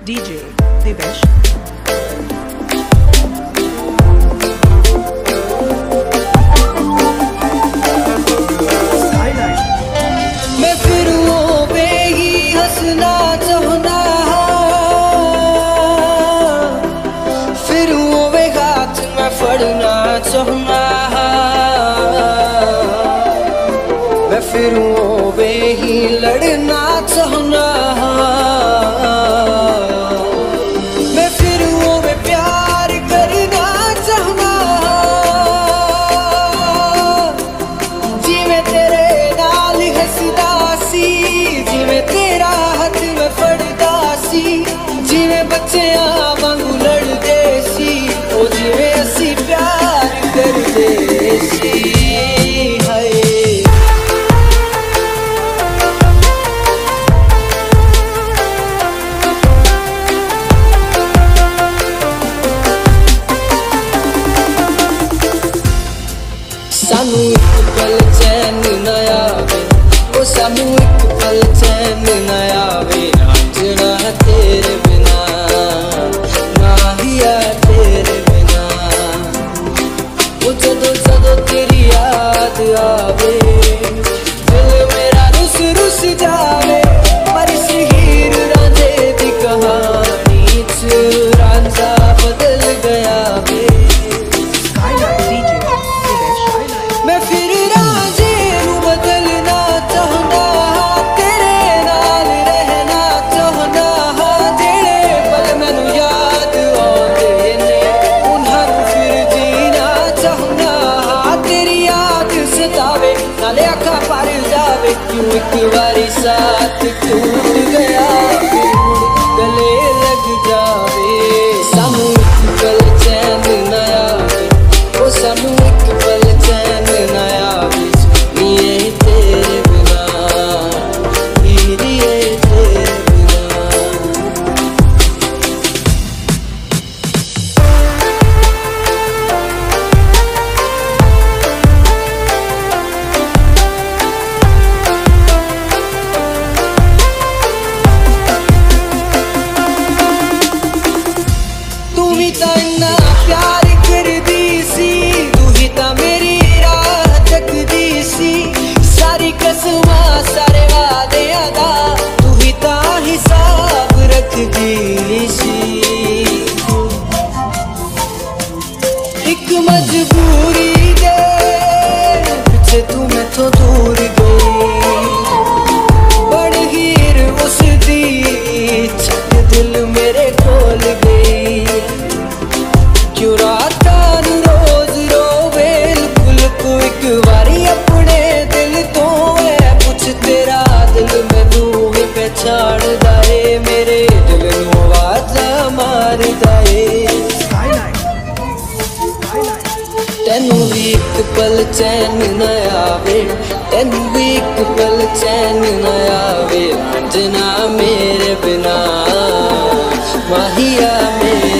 DJ Divesh. मैं फिर वो बेगी हंसना चाहना, फिर वो वे हाथ मैं फड़ना चाहना, मैं फिर वो बेही लड़ना चाहना, मैं फिर वो वे प्यार करना चाहना, जिवें तेरे नाल हसदा सी, जिवें तेरा हाथ मैं फड़दा सी, जिवें बच्चियां वांगू लड़दे सी, ओ जिवें असी प्यार करदे सी। सानू एक पल चैन न आवे, ओ सानू एक पल चैन न आवे, रांझना तेरे बिना, माहिया तेरे बिना, ओ जदों जदों तेरी याद आवे, दिल मेरा रुस रुस जावे, पर इस हीर रांझे दी कहानी च रांझा बदल गया वे। मैं फिर रांझे नू बदलना चाहना, तेरे नाल रहना चाहना, जेड़े पल मैनू याद आउंदे ने उन्हां नू फिर जीना चाहना, तेरी याद सतावे नाले अखां भर जावे, क्यों एक बारी साथ टूट गया फिर मुड़ गले लग जावे। सानू एक पल चैन न आवे, ओ सानू एक पल चैन न आवे, ये तेरे बिना, ये तेरे बिना। तू ही तां इन्ना प्यार करदी सी, तू ही तां मेरी राह तकदी सी, सारी कसमां सारे वादियां दा तू ही तां हिसाब रखदी सी। एक मजबूरी दे पिछे तू मैथों दूर गई, बड़ हीर उसदी छट दिल मेरे कोल गई, क्यों रातां नू रोज रोवे लुक लुक एक बारी अपने दिल तो है, पुछ तेरा दिल मैनू भी पहचानदा है, मेरे दिल नू आवाज़ां मारदा है। तेनू भी एक पल चैन न आवे, तेनू भी एक पल चैन न आवे, रांझना मेरे बिना, माहिया मेरे